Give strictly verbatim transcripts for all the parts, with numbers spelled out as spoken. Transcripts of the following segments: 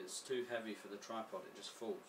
it's too heavy for the tripod, it just falls.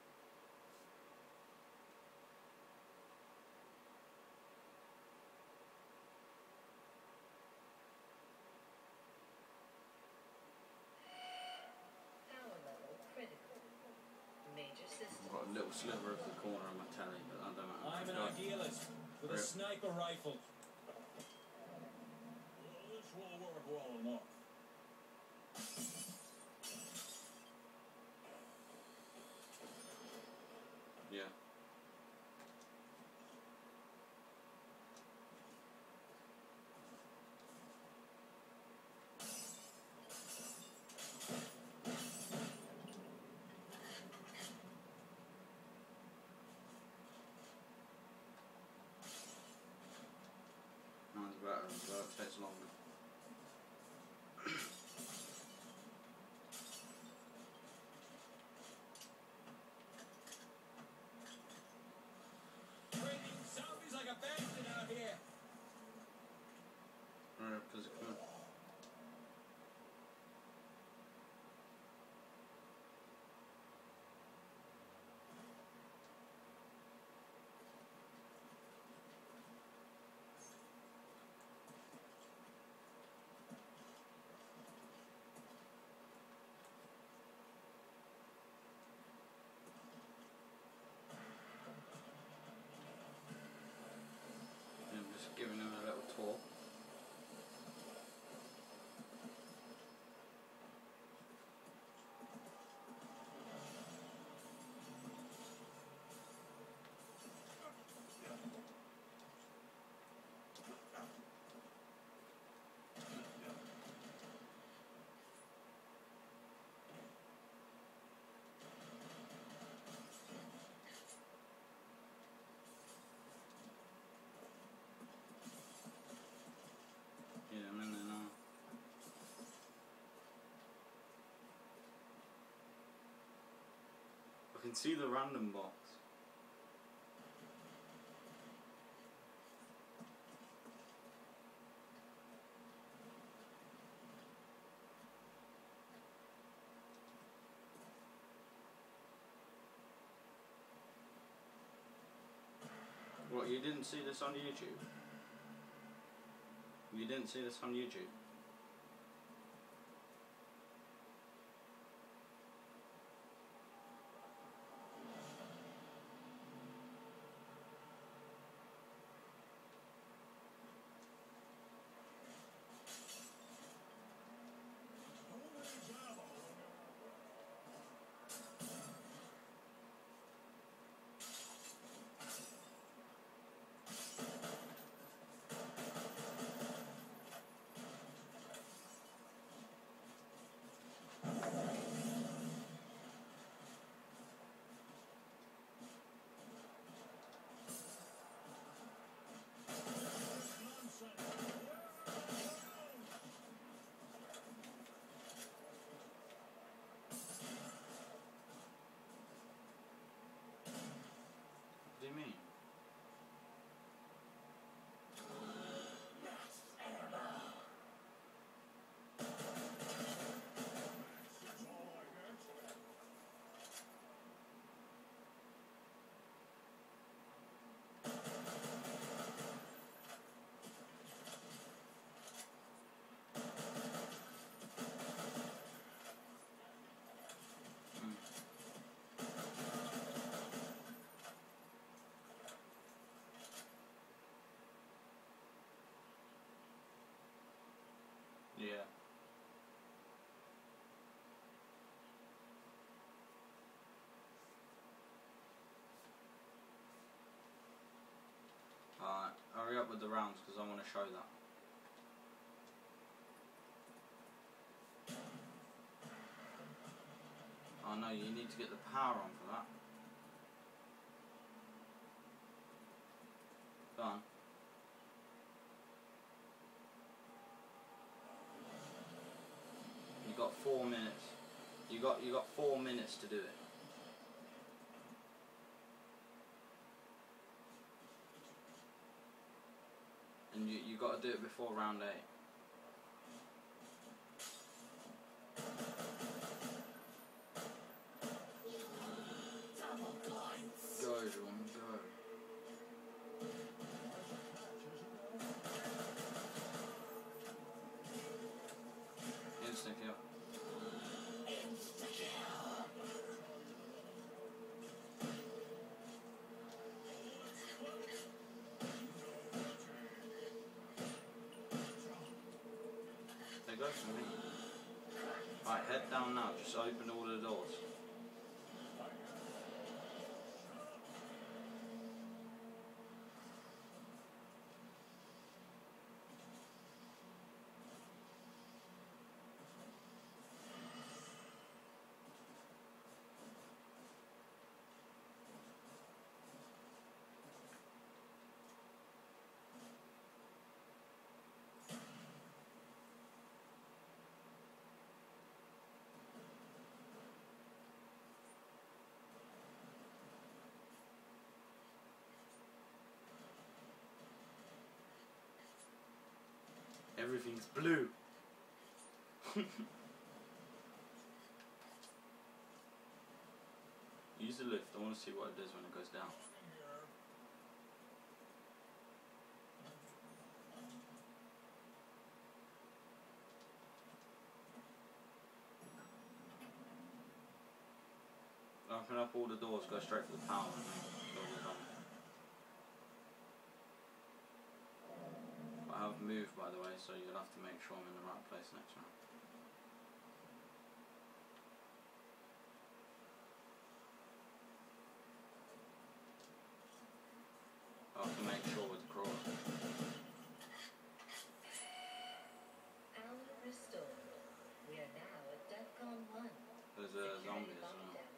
I've got a little sliver of the corner of my telly, but I don't know. I'm an idealist with a sniper rifle. This will work well enough. Yeah. Mine's better as well, it takes longer. Trading zombies like a bandit out here. Right, because it could. I'm just giving him a little tour. Yeah, I'm in there now. I can see the random box. What, you didn't see this on YouTube? You didn't see this on YouTube? What do you mean? Yeah. Alright, hurry up with the rounds because I want to show that. Oh no, you need to get the power on for that. Go on. You got four minutes. You got you got four minutes to do it. And you you got to do it before round eight. go for me. Right, head down now. Just open all the doors. Everything's blue. Use the lift. I want to see what it does when it goes down. Open up all the doors, go straight for the power and then kill the zombie. I have moved, by the way, so you'll have to make sure I'm in the right place next round. I have to make sure with the crawler. Power restored. We are now at DEFCON one. There's a zombie as well.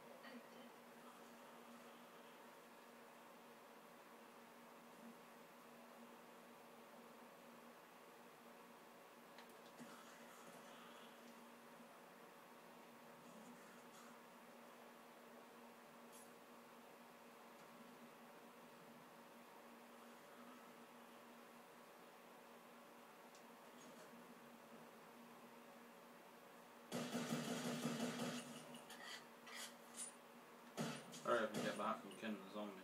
Hurry up and get back from killing the zombie.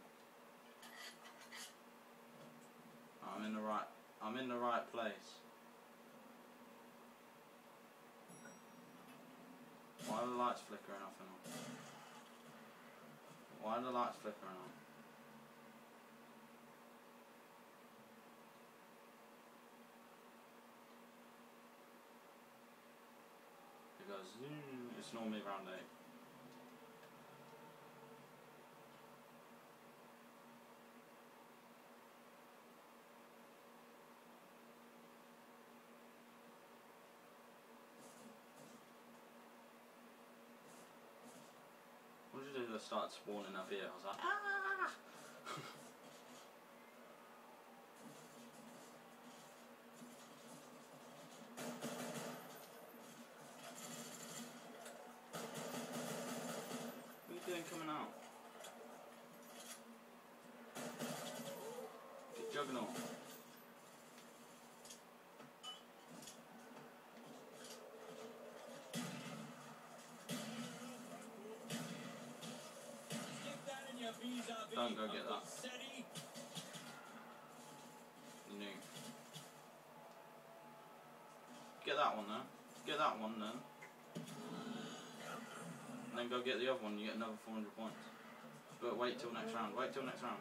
I'm in the right I'm in the right place. Why are the lights flickering off and on? Why are the lights flickering on? It goes zoom. It's normally around eight. What did you do? They started spawning up here. I was like, ah! What are you doing coming out? Get Juggernaut. Don't go get that. The new. Get that one then. Get that one then. And then go get the other one, you get another four hundred points. But wait till next round. Wait till next round.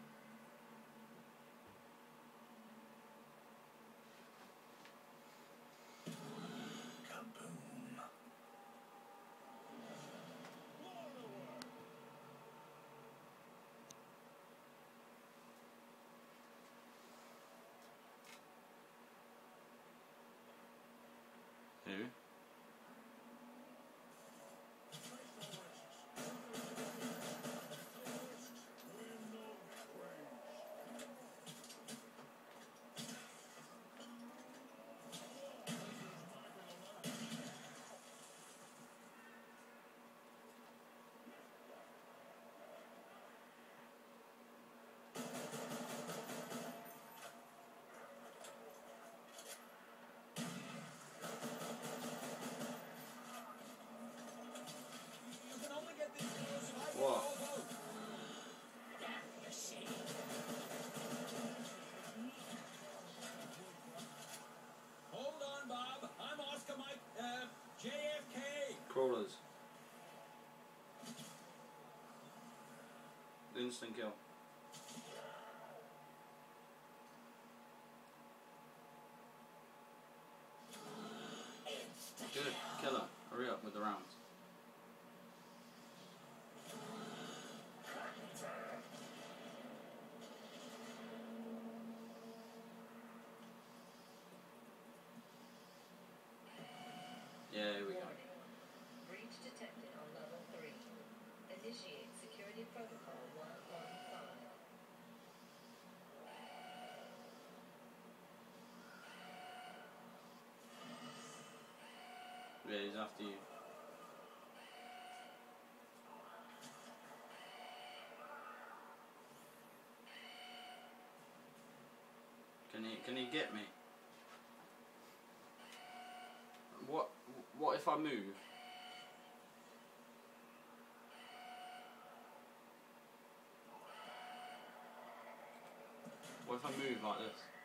Who? What? Hold on, Bob. I'm Oscar Mike, uh, J F K. Crawlers. Instant kill. kill him. Hurry up with the rounds. Yeah, here we go. Breach detected on level three. Initiate security protocol one one five. Yeah, he's after you. Can he, can he get me? What, what if I move? What if I move like this?